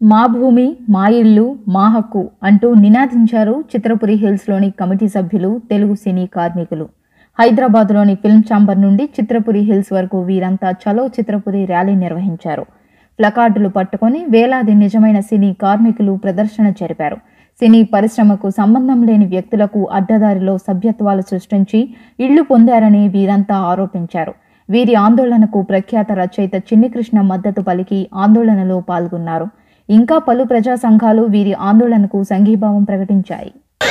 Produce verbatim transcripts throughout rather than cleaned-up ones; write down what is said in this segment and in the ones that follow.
మా భూమి మా ఇల్లు మా హక్కు అంటూ నినాదించారు చిత్రపురి హిల్స్లోని కమిటీ సభ్యులు తెలుగు సినీ కార్మికులు. హైదరాబాద్లోని ఫిల్మ్ ఛాంబర్ నుండి చిత్రపురి హిల్స్ వరకు వీరంతా చలో చిత్రపురి ర్యాలీ నిర్వహించారు. ప్లకార్డులు పట్టుకొని వేలాది నిజమైన సినీ కార్మికులు ప్రదర్శన జరిపారు. సినీ పరిశ్రమకు సంబంధం లేని వ్యక్తులకు అడ్డదారిలో సభ్యత్వాలు సృష్టించి ఇళ్లు పొందారని వీరంతా ఆరోపించారు. వీరి ఆందోళనకు ప్రఖ్యాత రచయిత చిన్ని కృష్ణ మద్దతు పలికి ఆందోళనలో పాల్గొన్నారు. ఇంకా పలు ప్రజా సంఘాలు వీరి ఆందోళనకు సంఘీభావం ప్రకటించాయి.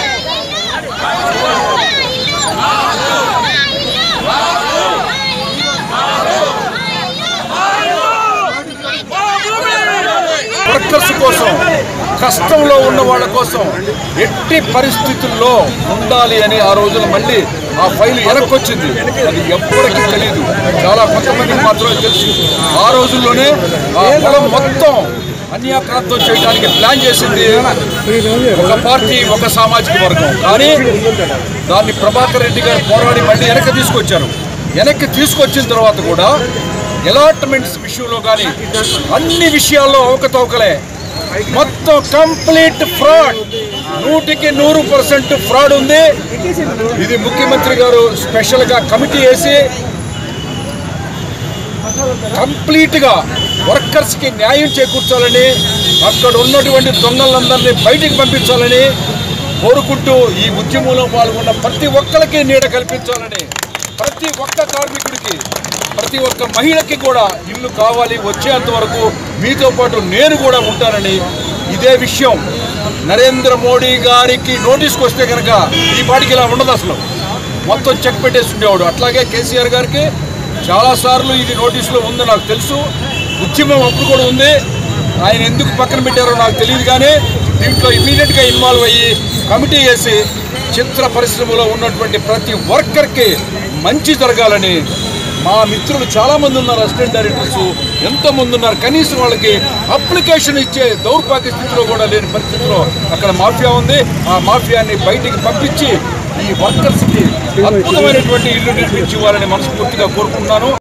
వర్కర్స్ కోసం, కష్టంలో ఉన్న వాళ్ళ కోసం ఎట్టి పరిస్థితుల్లో ఉండాలి అని ఆ రోజున మళ్ళీ ఆ ఫైల్ వెనక్కొచ్చింది. అది ఎప్పటికీ తెలియదు, చాలా కొంతమందికి మాత్రమే తెలుసు. ఆ రోజుల్లోనే ఆ పొలం మొత్తం అన్యాక్రాంతం చేయడానికి ప్లాన్ చేసింది ఒక పార్టీ, ఒక సామాజిక వర్గం. కానీ దాన్ని ప్రభాకర్ రెడ్డి గారు పోరాడి మళ్ళీ వెనక్కి తీసుకొచ్చారు. వెనక్కి తీసుకొచ్చిన తర్వాత కూడా అలాట్మెంట్స్ విషయంలో కానీ అన్ని విషయాల్లో అవకతవకలే, మొత్తం కంప్లీట్ ఫ్రాడ్, నూటికి నూరు పర్సెంట్ ఫ్రాడ్ ఉంది. ఇది ముఖ్యమంత్రి గారు స్పెషల్గా కమిటీ వేసి కంప్లీట్గా వర్కర్స్కి న్యాయం చేకూర్చాలని, అక్కడ ఉన్నటువంటి దొంగలందరినీ బయటికి పంపించాలని కోరుకుంటూ ఈ ఉద్యమంలో పాల్గొన్న ప్రతి ఒక్కరికి నీడ కల్పించాలని, ప్రతి ఒక్క కార్మికుడికి, ప్రతి ఒక్క మహిళకి కూడా ఇల్లు కావాలి, వచ్చేంత వరకు మీతో పాటు నేను కూడా ఉంటానని. ఇదే విషయం నరేంద్ర మోడీ గారికి నోటీస్కి వస్తే కనుక ఈ పాటికి ఇలా ఉండదు, అసలు మొత్తం చెక్ పెట్టేసి ఉండేవాడు. అట్లాగే కేసీఆర్ గారికి చాలాసార్లు ఇది నోటీసులో ఉందో నాకు తెలుసు. ఉద్యమం అప్పుడు కూడా ఉంది. ఆయన ఎందుకు పక్కన పెట్టారో నాకు తెలియదు. కానీ దీంట్లో ఇమీడియట్గా ఇన్వాల్వ్ అయ్యి కమిటీ వేసి చిత్ర పరిశ్రమలో ఉన్నటువంటి ప్రతి వర్కర్కి మంచి జరగాలని, మా మిత్రులు చాలామంది ఉన్నారు, అసిస్టెంట్ డైరెక్టర్స్ ఎంతోమంది ఉన్నారు, కనీసం వాళ్ళకి అప్లికేషన్ ఇచ్చే దౌర్భాగ్య స్థితిలో కూడా లేని పరిస్థితిలో అక్కడ మాఫియా ఉంది. ఆ మాఫియాని బయటికి పంపించి ఈ వర్కర్స్కి అద్భుతమైనటువంటి ఇల్లు నిర్మించి ఇవ్వాలని మనస్ఫూర్తిగా కోరుకుంటున్నాను.